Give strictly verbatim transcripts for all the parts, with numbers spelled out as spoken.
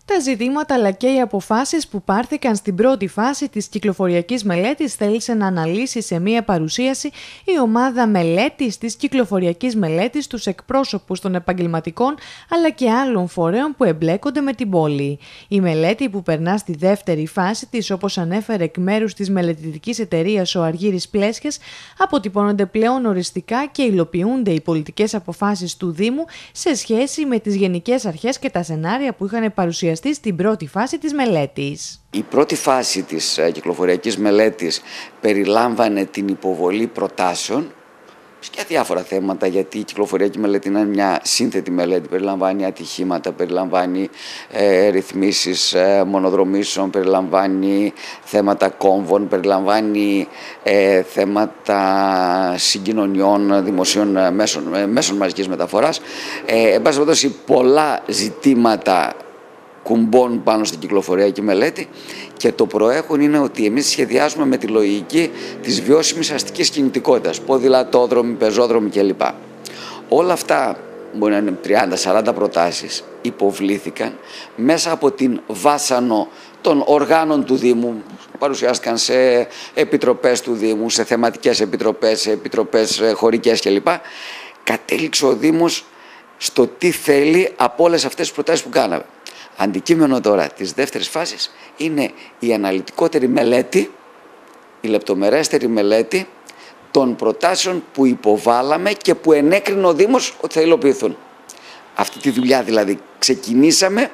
Τα ζητήματα αλλά και οι αποφάσεις που πάρθηκαν στην πρώτη φάση της κυκλοφοριακής μελέτης θέλησε να αναλύσει σε μία παρουσίαση η ομάδα μελέτης της κυκλοφοριακής μελέτης τους εκπρόσωπους των επαγγελματικών αλλά και άλλων φορέων που εμπλέκονται με την πόλη. Η μελέτη που περνά στη δεύτερη φάση της, όπως ανέφερε εκ μέρους της μελετητικής εταιρείας ο Αργύρης Πλέσχιας, αποτυπώνονται πλέον οριστικά και υλοποιούνται οι πολιτικές αποφάσεις του Δήμου σε σχέση με τις γενικές αρχές και τα σενάρια που είχαν παρουσιαστεί στην πρώτη φάση της μελέτης. Η πρώτη φάση της κυκλοφοριακής μελέτης περιλάμβανε την υποβολή προτάσεων για διάφορα θέματα, γιατί η κυκλοφοριακή μελέτη είναι μια σύνθετη μελέτη, περιλαμβάνει ατυχήματα, περιλαμβάνει ε, ρυθμίσεις ε, μονοδρομήσεων, περιλαμβάνει θέματα κόμβων, περιλαμβάνει ε, θέματα συγκοινωνιών δημοσίων ε, μέσων, ε, μέσων μαζικής μεταφοράς. Ε, εν πάση περιπτώσει, πολλά ζητήματα κουμπών πάνω στην κυκλοφοριακή μελέτη, και το προέχον είναι ότι εμείς σχεδιάζουμε με τη λογική της βιώσιμης αστικής κινητικότητας, ποδηλατόδρομοι, πεζόδρομοι κλπ. Όλα αυτά, μπορεί να είναι τριάντα σαράντα προτάσεις, υποβλήθηκαν μέσα από την βάσανο των οργάνων του Δήμου, παρουσιάστηκαν σε επιτροπές του Δήμου, σε θεματικές επιτροπές, σε επιτροπές χωρικές κλπ. Κατέληξε ο Δήμος στο τι θέλει από όλες αυτές τις προτάσεις που κάναμε. Αντικείμενο τώρα της δεύτερης φάσης είναι η αναλυτικότερη μελέτη, η λεπτομερέστερη μελέτη των προτάσεων που υποβάλαμε και που ενέκρινε ο Δήμος ότι θα υλοποιηθούν. Αυτή τη δουλειά δηλαδή ξεκινήσαμε,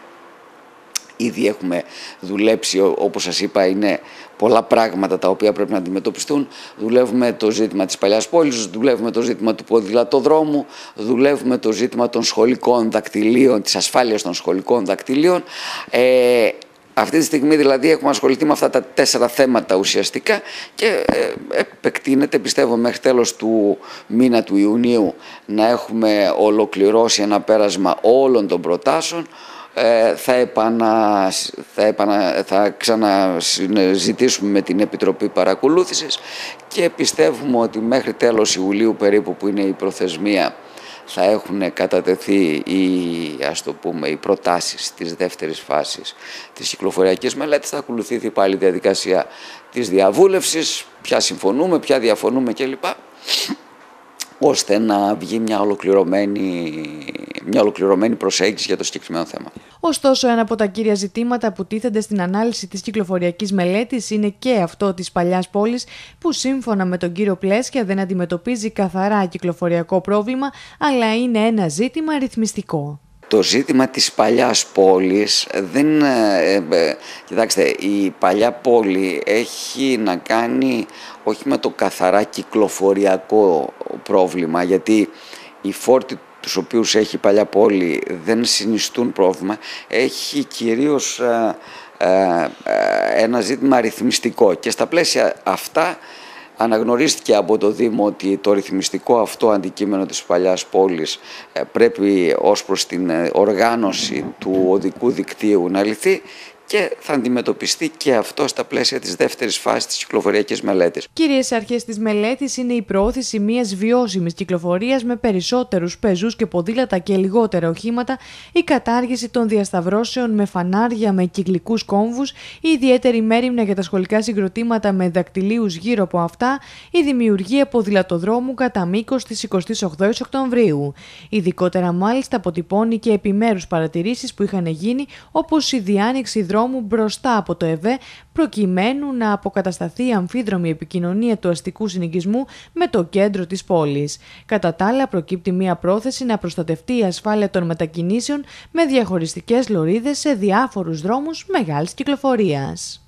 ήδη έχουμε δουλέψει, όπως σας είπα, είναι πολλά πράγματα τα οποία πρέπει να αντιμετωπιστούν. Δουλεύουμε το ζήτημα της παλιάς πόλης, δουλεύουμε το ζήτημα του ποδηλατοδρόμου, δουλεύουμε το ζήτημα των σχολικών δακτυλίων, της ασφάλειας των σχολικών δακτυλίων. Ε, αυτή τη στιγμή δηλαδή έχουμε ασχοληθεί με αυτά τα τέσσερα θέματα ουσιαστικά και ε, επεκτείνεται, πιστεύω, μέχρι τέλος του μήνα του Ιουνίου να έχουμε ολοκληρώσει ένα πέρασμα όλων των προτάσεων. Ε, θα, επανα, θα, επανα, θα ξαναζητήσουμε με την Επιτροπή Παρακολούθησης και πιστεύουμε ότι μέχρι τέλος Ιουλίου περίπου, που είναι η προθεσμία, θα έχουν κατατεθεί οι, ας το πούμε, οι προτάσεις της δεύτερης φάσης της κυκλοφοριακής μελέτης. Θα ακολουθήσει πάλι η διαδικασία της διαβούλευσης, ποια συμφωνούμε, ποια διαφωνούμε κλπ, ώστε να βγει μια ολοκληρωμένη, μια ολοκληρωμένη προσέγγιση για το συγκεκριμένο θέμα. Ωστόσο, ένα από τα κύρια ζητήματα που τίθενται στην ανάλυση της κυκλοφοριακής μελέτης είναι και αυτό της παλιάς πόλης, που σύμφωνα με τον κύριο Πλέσχια δεν αντιμετωπίζει καθαρά κυκλοφοριακό πρόβλημα, αλλά είναι ένα ζήτημα ρυθμιστικό. Το ζήτημα της παλιάς πόλης δεν... Ε, ε, κοιτάξτε, η παλιά πόλη έχει να κάνει όχι με το καθαρά κυκλοφοριακό πρόβλημα, γιατί οι φόρτοι τους οποίους έχει η παλιά πόλη δεν συνιστούν πρόβλημα. Έχει κυρίως ε, ε, ένα ζήτημα ρυθμιστικό, και στα πλαίσια αυτά αναγνωρίστηκε από το Δήμο ότι το ρυθμιστικό αυτό αντικείμενο της παλιάς πόλης πρέπει ως προς την οργάνωση του οδικού δικτύου να λυθεί, και θα αντιμετωπιστεί και αυτό στα πλαίσια της δεύτερης φάσης της κυκλοφοριακής μελέτης. Κύριες αρχές της μελέτης είναι η προώθηση μιας βιώσιμης κυκλοφορίας με περισσότερους πεζούς και ποδήλατα και λιγότερα οχήματα, η κατάργηση των διασταυρώσεων με φανάρια με κυκλικούς κόμβους, η ιδιαίτερη μέριμνα για τα σχολικά συγκροτήματα με δακτυλίους γύρω από αυτά, η δημιουργία ποδηλατοδρόμου κατά μήκος της εικοστής ογδόης Οκτωβρίου. Ειδικότερα μάλιστα αποτυπώνει και επιμέρους παρατηρήσεις που είχαν γίνει, όπως η διάνοιξη δρόμου μπροστά από το ΕΒΕ, προκειμένου να αποκατασταθεί η αμφίδρομη επικοινωνία του αστικού συνοικισμού με το κέντρο της πόλης. Κατά τα άλλα, προκύπτει μια πρόθεση να προστατευτεί η ασφάλεια των μετακινήσεων με διαχωριστικές λωρίδες σε διάφορους δρόμους μεγάλης κυκλοφορίας.